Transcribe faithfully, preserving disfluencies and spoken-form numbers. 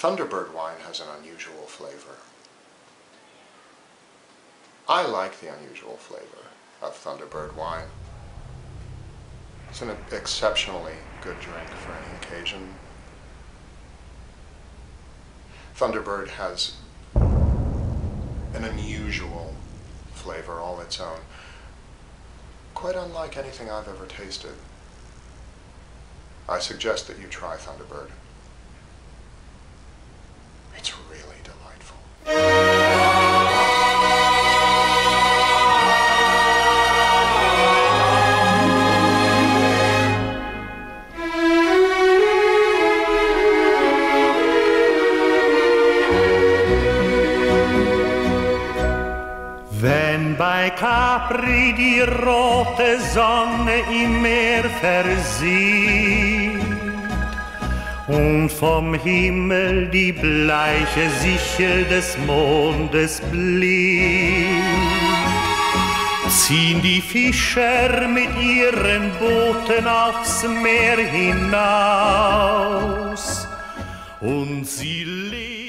Thunderbird wine has an unusual flavor. I like the unusual flavor of Thunderbird wine. It's an exceptionally good drink for any occasion. Thunderbird has an unusual flavor all its own, quite unlike anything I've ever tasted. I suggest that you try Thunderbird. It's really delightful. Wenn bei Capri die rote Sonne im Meer versieht und vom Himmel die bleiche Sichel des Mondes blinkt, ziehen die Fischer mit ihren Booten aufs Meer hinaus und sie leben